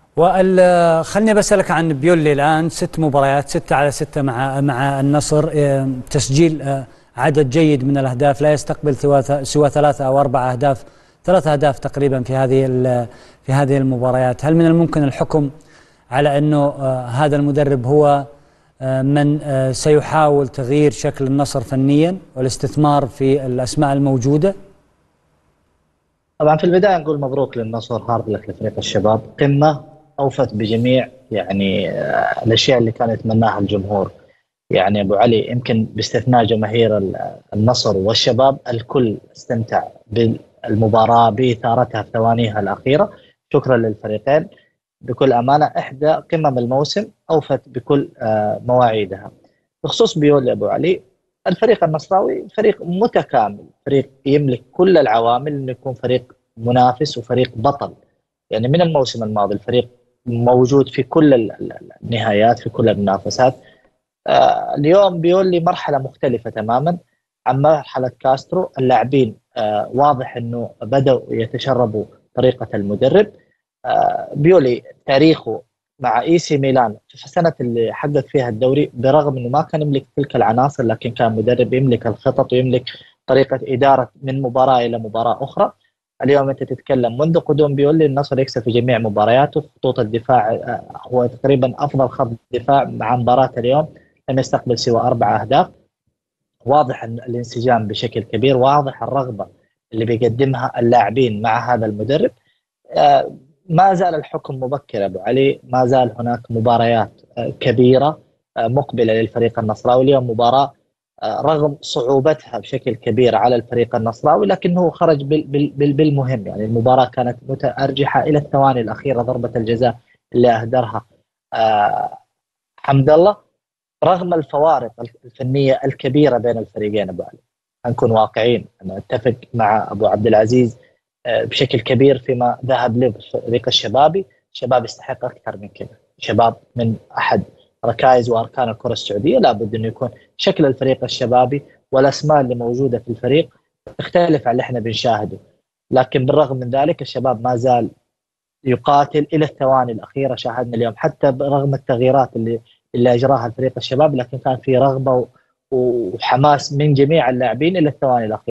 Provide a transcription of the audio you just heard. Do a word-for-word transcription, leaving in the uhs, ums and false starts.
وخلني بسألك عن بيولي الآن، ست مباريات، ستة على ستة مع مع النصر، تسجيل عدد جيد من الأهداف، لا يستقبل سوى ثلاثة أو أربع أهداف، ثلاث أهداف تقريبا في هذه في هذه المباريات. هل من الممكن الحكم على أنه هذا المدرب هو من سيحاول تغيير شكل النصر فنيا والاستثمار في الأسماء الموجودة؟ طبعا في البدايه نقول مبروك للنصر، هارد لك لفريق الشباب، قمه اوفت بجميع يعني آه، الاشياء اللي كان يتمناها الجمهور. يعني ابو علي يمكن باستثناء جماهير النصر والشباب الكل استمتع بالمباراه باثارتها في ثوانيها الاخيره. شكرا للفريقين، بكل امانه احدى قمم الموسم اوفت بكل آه، مواعيدها. بخصوص بيولي ابو علي، الفريق النصراوي فريق متكامل، فريق يملك كل العوامل انه يكون فريق منافس وفريق بطل. يعني من الموسم الماضي الفريق موجود في كل النهايات، في كل المنافسات. آه اليوم بيولي مرحله مختلفه تماما عن مرحله كاسترو. اللاعبين آه واضح انه بداوا يتشربوا طريقه المدرب. آه بيولي تاريخه مع اي سي ميلان في السنه اللي حقق فيها الدوري، برغم انه ما كان يملك تلك العناصر لكن كان مدرب يملك الخطط ويملك طريقه اداره من مباراه الى مباراه اخرى. اليوم انت تتكلم منذ قدوم بيولي النصر يكسب في جميع مبارياته، خطوط الدفاع آه، هو تقريبا افضل خط دفاع مع مباراه اليوم، لم يستقبل سوى اربع اهداف. واضح ان الانسجام بشكل كبير، واضح الرغبه اللي بيقدمها اللاعبين مع هذا المدرب. آه، ما زال الحكم مبكر ابو علي، ما زال هناك مباريات آه، كبيره آه، مقبله للفريق النصراوي. اليوم مباراه آه، رغم صعوبتها بشكل كبير على الفريق النصراوي لكنه خرج بال- بال- بال- بالمهم. يعني المباراه كانت متأرجحه الى الثواني الاخيره، ضربه الجزاء اللي اهدرها آه، حمد الله. رغم الفوارق الفنيه الكبيره بين الفريقين ابو علي، نكون واقعيين، انا اتفق مع ابو عبد العزيز آه، بشكل كبير فيما ذهب له الفريق الشبابي. الشباب يستحق اكثر من كذا. شباب من احد ركائز واركان الكره السعوديه، لابد انه يكون شكل الفريق الشبابي والاسماء اللي موجوده في الفريق تختلف عن اللي احنا بنشاهده. لكن بالرغم من ذلك الشباب ما زال يقاتل الى الثواني الاخيره. شاهدنا اليوم حتى برغم التغييرات اللي اللي اجراها الفريق الشباب، لكن كان في رغبه وحماس من جميع اللاعبين الى الثواني الاخيره.